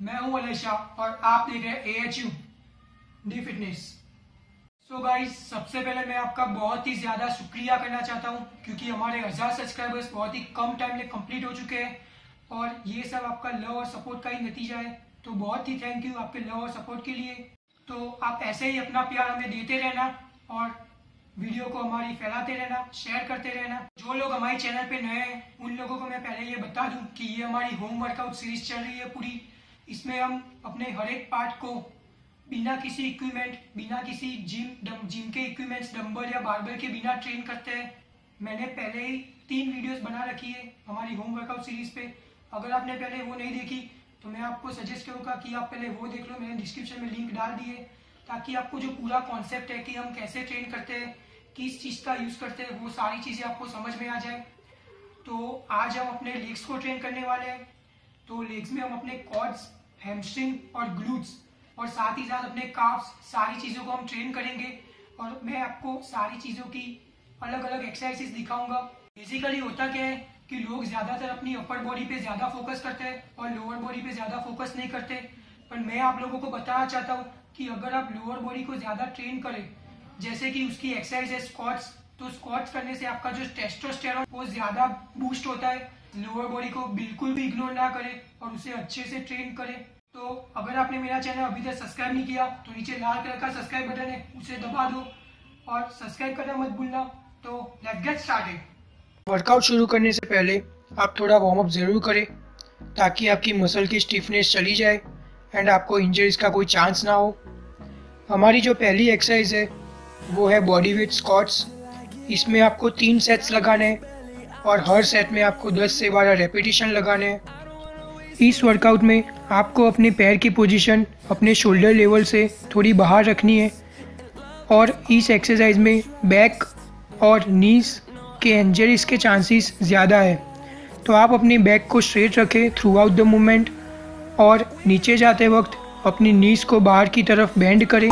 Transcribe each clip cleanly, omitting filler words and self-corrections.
मैं हूं अलेशा और आप देख रहे हैं AHUD फिटनेस। सो गाइस, सबसे पहले मैं आपका बहुत ही ज़्यादा शुक्रिया करना चाहता हूं क्योंकि हमारे 1000 सब्सक्राइबर्स बहुत ही कम टाइम में कंप्लीट हो चुके हैं और ये सब आपका लव और सपोर्ट का ही नतीजा है। तो बहुत ही थैंक यू आपके लव और सपोर्ट के लिए। तो आप ऐसे ही अपना प्यार हमें देते रहना और वीडियो को हमारी फैलाते रहना, शेयर करते रहना। जो लोग हमारे चैनल पे नए हैं उन लोगों को मैं पहले ये बता दूं कि ये हमारी होम वर्कआउट सीरीज चल रही है पूरी। इसमें हम अपने हर एक पार्ट को बिना किसी इक्विपमेंट, बिना किसी जिम के इक्विपमेंट्स, डंबल या बारबेल के बिना ट्रेन करते हैं। मैंने पहले ही 3 वीडियोस बना रखी है हमारी होम वर्कआउट सीरीज पे। अगर आपने पहले वो नहीं देखी तो मैं आपको सजेस्ट करूँगा कि आप पहले वो देख लो। मैंने डिस्क्रिप्शन में लिंक डाल दी है ताकि आपको जो पूरा कॉन्सेप्ट है कि हम कैसे ट्रेन करते हैं, किस चीज़ का यूज़ करते हैं, वो सारी चीज़ें आपको समझ में आ जाए। तो आज हम अपने लेग्स को ट्रेन करने वाले हैं। तो लेग्स में हम अपने क्वाड्स, हैमस्ट्रिंग और ग्लूट्स और साथ ही साथ अपने काफ्स, सारी चीज़ों को हम ट्रेन करेंगे और मैं आपको सारी चीज़ों की अलग अलग एक्सरसाइजेस दिखाऊंगा। बेसिकली होता क्या है कि लोग ज़्यादातर अपनी अपर बॉडी पे ज़्यादा फोकस करते हैं और लोअर बॉडी पे ज़्यादा फोकस नहीं करते। पर मैं आप लोगों को बताना चाहता हूँ कि अगर आप लोअर बॉडी को ज़्यादा ट्रेन करें, जैसे कि उसकी एक्सरसाइज है स्क्वाट्स, तो स्क्वाट्स करने से आपका जो टेस्टोस्टेरोन वो ज़्यादा बूस्ट होता है। लोअर बॉडी को बिल्कुल भी इग्नोर ना करें और उसे अच्छे से ट्रेन करें। तो अगर आपने मेरा चैनल अभी तक सब्सक्राइब नहीं किया तो नीचे लाल कलर का सब्सक्राइब बटन है, उसे दबा दो और सब्सक्राइब करना मत भूलना। तो लेट्स गेट स्टार्टेड। वर्कआउट शुरू करने से पहले आप थोड़ा वार्म अप ज़रूर करें ताकि आपकी मसल की स्टिफनेस चली जाए एंड आपको इंजरीज का कोई चांस ना हो। हमारी जो पहली एक्सरसाइज है वो है बॉडी वेट स्क्वाट्स। इसमें आपको 3 सेट्स लगाने हैं और हर सेट में आपको 10 से 12 रेपिटेशन लगाने हैं। इस वर्कआउट में आपको अपने पैर की पोजीशन अपने शोल्डर लेवल से थोड़ी बाहर रखनी है और इस एक्सरसाइज में बैक और नीज के इंजरीज के चांसेस ज़्यादा है। तो आप अपनी बैक को स्ट्रेट रखें थ्रू आउट द मूवमेंट और नीचे जाते वक्त अपनी नीज को बाहर की तरफ बेंड करें।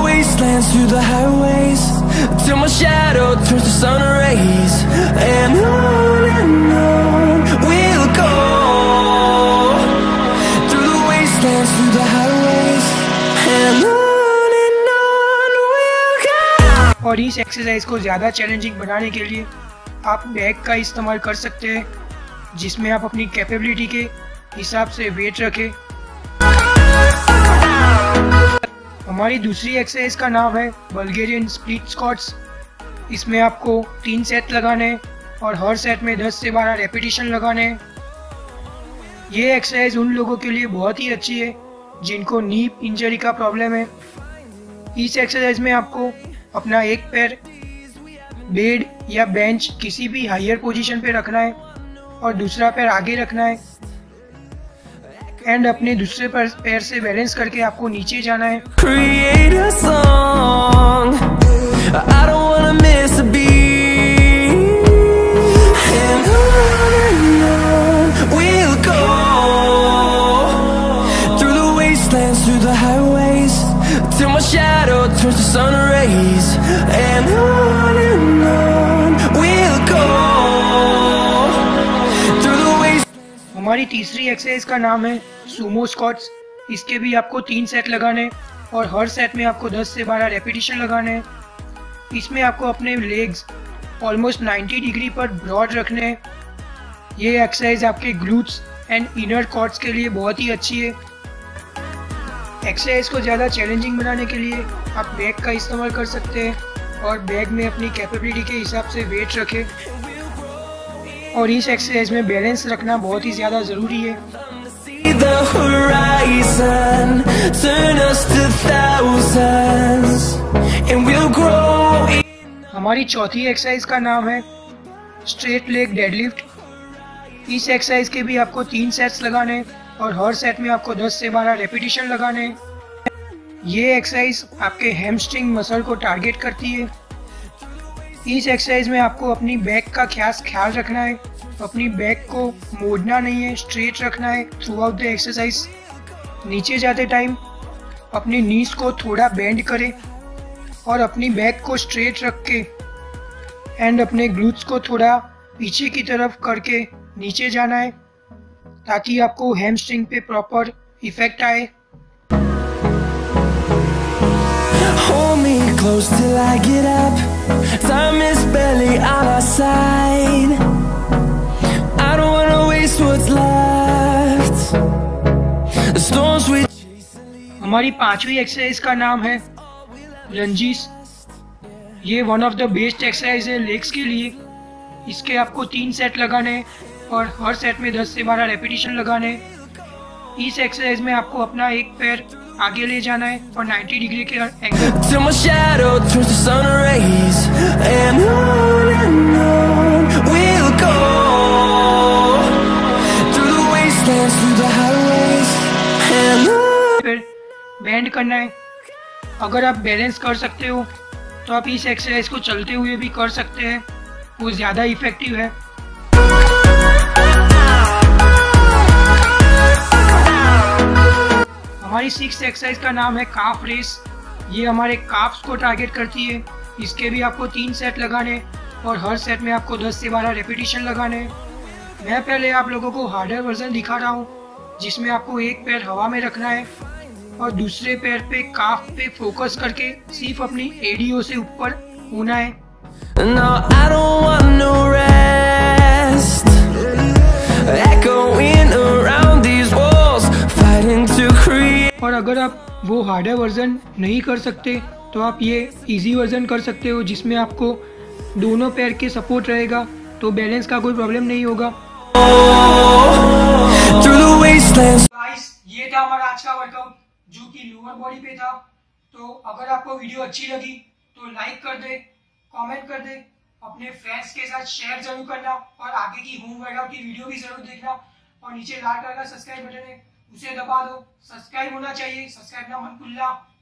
और इस एक्सरसाइज को ज़्यादा चैलेंजिंग बनाने के लिए आप बैग का इस्तेमाल कर सकते हैं जिसमें आप अपनी कैपेबिलिटी के हिसाब से वेट रखें। हमारी दूसरी एक्सरसाइज का नाम है बल्गेरियन स्प्लिट स्क्वाट्स। इसमें आपको 3 सेट लगाने हैं और हर सेट में 10 से 12 रेपिटेशन लगाने हैं। ये एक्सरसाइज उन लोगों के लिए बहुत ही अच्छी है जिनको नी इंजरी का प्रॉब्लम है। इस एक्सरसाइज में आपको अपना एक पैर बेड या बेंच किसी भी हायर पोजीशन पे रखना है और दूसरा पैर आगे रखना है एंड अपने दूसरे पैर से बैलेंस करके आपको नीचे जाना है। हमारी तीसरी एक्सरसाइज का नाम है सुमो स्क्वाट्स। इसके भी आपको 3 सेट लगाने और हर सेट में आपको 10 से 12 रेपिटेशन लगाने हैं। इसमें आपको अपने लेग्स ऑलमोस्ट 90 डिग्री पर ब्रॉड रखने हैं। ये एक्सरसाइज आपके ग्लूट्स एंड इनर क्वाड्स के लिए बहुत ही अच्छी है। एक्सरसाइज को ज़्यादा चैलेंजिंग बनाने के लिए आप बैग का इस्तेमाल कर सकते हैं और बैग में अपनी कैपेबिलिटी के हिसाब से वेट रखें। और इस एक्सरसाइज में बैलेंस रखना बहुत ही ज़्यादा ज़रूरी है। हमारी चौथी एक्सरसाइज का नाम है स्ट्रेट लेग डेडलिफ्ट। इस एक्सरसाइज के भी आपको 3 सेट्स लगाने और हर सेट में आपको 10 से 12 रेपिटेशन लगाने। ये एक्सरसाइज आपके हैमस्ट्रिंग मसल को टारगेट करती है। इस एक्सरसाइज में आपको अपनी बैक का ख्याल रखना है, अपनी बैक को मोड़ना नहीं है, स्ट्रेट रखना है थ्रू आउट द एक्सरसाइज। नीचे जाते टाइम अपनी नीज को थोड़ा बेंड करें और अपनी बैक को स्ट्रेट रख के एंड अपने ग्लूट्स को थोड़ा पीछे की तरफ करके नीचे जाना है ताकि आपको हैमस्ट्रिंग पे प्रॉपर इफेक्ट आए Hold me close till I get up. Time is barely on our side. I don't wanna waste what's left. The storms we हमारी पांचवी एक्सरसाइज का नाम है लंजीस। ये one of the best exercise है legs के लिए। इसके आपको 3 सेट लगाने हैं और हर सेट में 10 से 12 रेपिटेशन लगाने हैं। इस एक्सरसाइज में आपको अपना एक पैर आगे ले जाना है और 90 डिग्री के angle. till my shadow turns to sun rays, and on we'll go through the wastelands, through the highways, and on. फिर बेंड करना है। अगर आप बैलेंस कर सकते हो तो आप इस एक्सरसाइज को चलते हुए भी कर सकते हैं, वो ज़्यादा इफेक्टिव है। हमारी 6th एक्सरसाइज का नाम है काफ रेस। ये हमारे काफ्स को टारगेट करती है। इसके भी आपको 3 सेट लगाने और हर सेट में आपको 10 से 12 रेपिटेशन लगाने। मैं पहले आप लोगों को हार्डर वर्जन दिखा रहा हूँ, जिसमें आपको एक पैर हवा में रखना है और दूसरे पैर पे काफ पे फोकस करके सिर्फ अपनी एडीओ से ऊपर होना है। No, I don't want no rest. Echoing around these walls, fighting to create. और अगर आप वो हार्डर वर्जन नहीं कर सकते तो आप ये इजी वर्जन कर सकते हो, जिसमें आपको दोनों पैर के सपोर्ट रहेगा, तो बैलेंस का कोई प्रॉब्लम नहीं होगा। Through the wastelands. गाइस, ये था हमारा आज का वर्कआउट जो कि लोअर बॉडी पे था। तो अगर आपको वीडियो अच्छी लगी तो लाइक कर दे, कमेंट कर दे, अपने फ्रेंड्स के साथ शेयर जरूर करना और आगे की होम वर्कआउट की वीडियो भी जरूर देखना। और नीचे लाल कलर का सब्सक्राइब बटन है, उसे दबा दो। सब्सक्राइब होना चाहिए, सब्सक्राइब ना मत भूलना।